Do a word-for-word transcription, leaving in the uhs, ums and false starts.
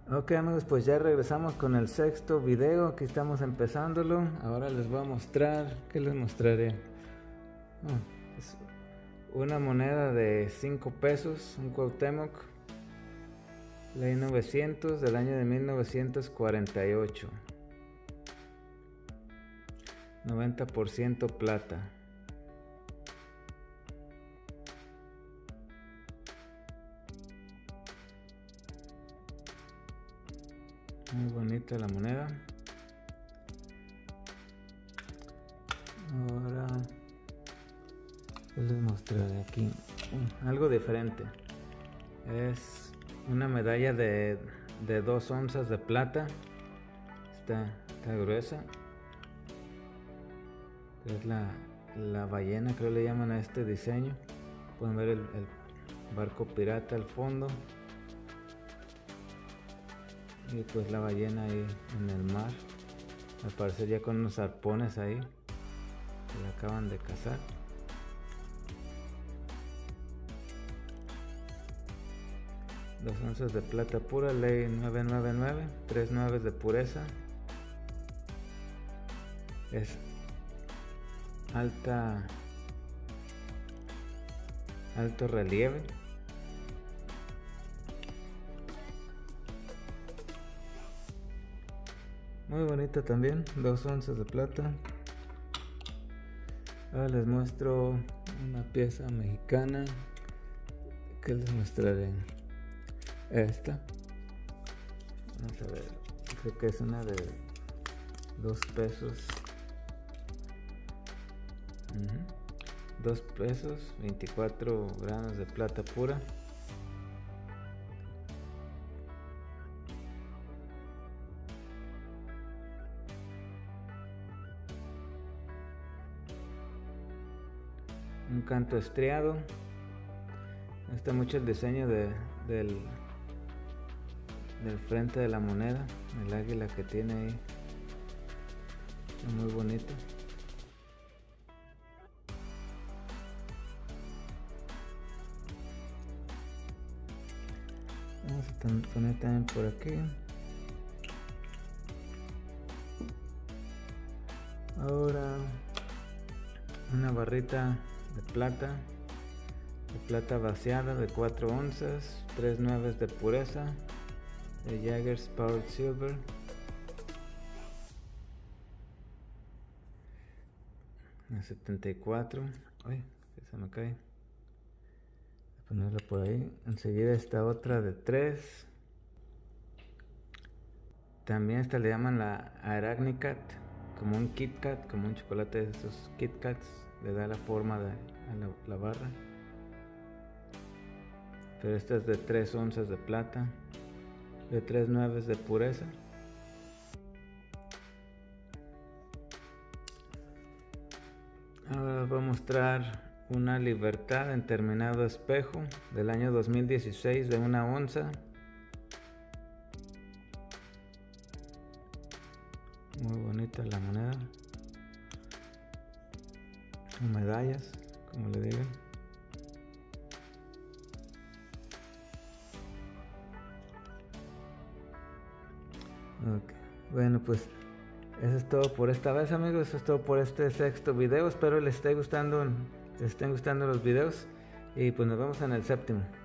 Ok amigos, pues ya regresamos con el sexto video. Aquí estamos empezándolo. Ahora les voy a mostrar, ¿qué les mostraré? Oh, es una moneda de cinco pesos, un Cuauhtémoc Ley novecientos del año de mil novecientos cuarenta y ocho, noventa por ciento plata. Muy bonita la moneda. Ahora les mostraré aquí uh, algo diferente. Es una medalla de, de dos onzas de plata. Está, está gruesa. Es la, la ballena, creo le llaman a este diseño. Pueden ver el, el barco pirata al fondo. Y pues la ballena ahí en el mar, al parecer ya con unos arpones ahí que la acaban de cazar. Dos onzas de plata pura, ley nueve nueve nueve, tres nueves de pureza. Es alta, alto relieve. Muy bonita también, dos onzas de plata. Ahora les muestro una pieza mexicana. ¿Qué les mostraré? Esta. Vamos a ver, creo que es una de dos pesos. Uh-huh. Dos pesos, veinticuatro gramos de plata pura. Un canto estriado. Me gusta mucho el diseño de, del, del frente de la moneda, el águila que tiene ahí, es muy bonito. Vamos a poner también por aquí. Ahora una barrita de plata, de plata vaciada de cuatro onzas, tres nueves de pureza, de Jaggers Powered Silver. La setenta y cuatro, ay, que se me cae. Voy a ponerla por ahí. Enseguida esta otra de tres. También esta le llaman la Arachnicat, como un Kit Kat, como un chocolate de esos Kit Kats. Le da la forma de a la, la barra. Pero esta es de tres onzas de plata, de tres nueves de pureza. Ahora voy a mostrar una Libertad en terminado espejo del año dos mil dieciséis de una onza. Muy bonita la moneda. Medallas, como le digan. Okay. Bueno, pues eso es todo por esta vez amigos, eso es todo por este sexto video. Espero les esté gustando, les estén gustando los videos y pues nos vemos en el séptimo.